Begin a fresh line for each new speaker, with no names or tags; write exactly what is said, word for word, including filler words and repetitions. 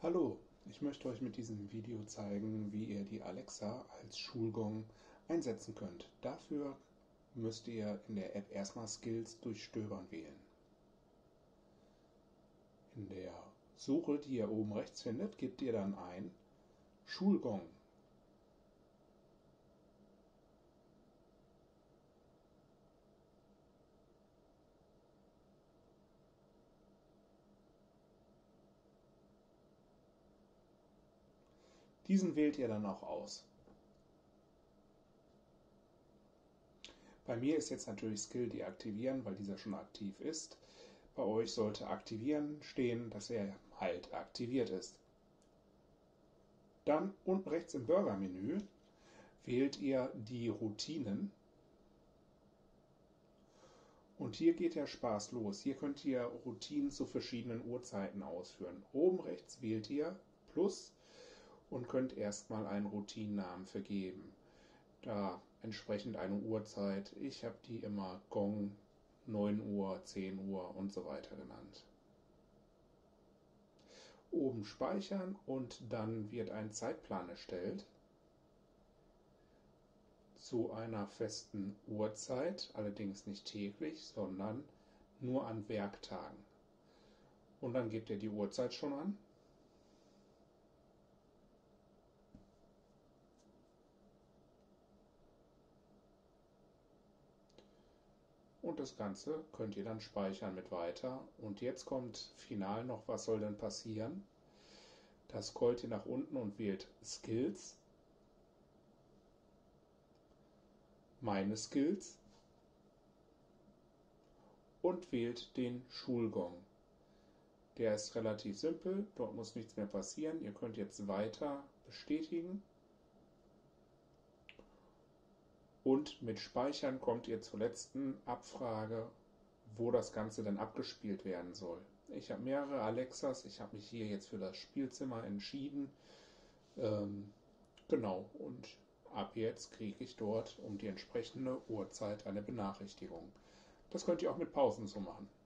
Hallo, ich möchte euch mit diesem Video zeigen, wie ihr die Alexa als Schulgong einsetzen könnt. Dafür müsst ihr in der App erstmal Skills durchstöbern wählen. In der Suche, die ihr oben rechts findet, gebt ihr dann ein Schulgong. Diesen wählt ihr dann auch aus. Bei mir ist jetzt natürlich Skill deaktivieren, weil dieser schon aktiv ist. Bei euch sollte aktivieren stehen, dass er halt aktiviert ist. Dann unten rechts im Burger-Menü wählt ihr die Routinen. Und hier geht der Spaß los. Hier könnt ihr Routinen zu verschiedenen Uhrzeiten ausführen. Oben rechts wählt ihr Plus und könnt erstmal einen Routinennamen vergeben. Da entsprechend eine Uhrzeit. Ich habe die immer Gong, neun Uhr, zehn Uhr und so weiter genannt. Oben speichern und dann wird ein Zeitplan erstellt zu einer festen Uhrzeit, allerdings nicht täglich, sondern nur an Werktagen. Und dann gebt ihr die Uhrzeit schon an. Und das Ganze könnt ihr dann speichern mit weiter. Und jetzt kommt final noch, was soll denn passieren? Da scrollt ihr nach unten und wählt Skills, meine Skills und wählt den Schulgong. Der ist relativ simpel, dort muss nichts mehr passieren. Ihr könnt jetzt weiter bestätigen. Und mit Speichern kommt ihr zur letzten Abfrage, wo das Ganze dann abgespielt werden soll. Ich habe mehrere Alexas, ich habe mich hier jetzt für das Spielzimmer entschieden. Ähm, genau, und ab jetzt kriege ich dort um die entsprechende Uhrzeit eine Benachrichtigung. Das könnt ihr auch mit Pausen so machen.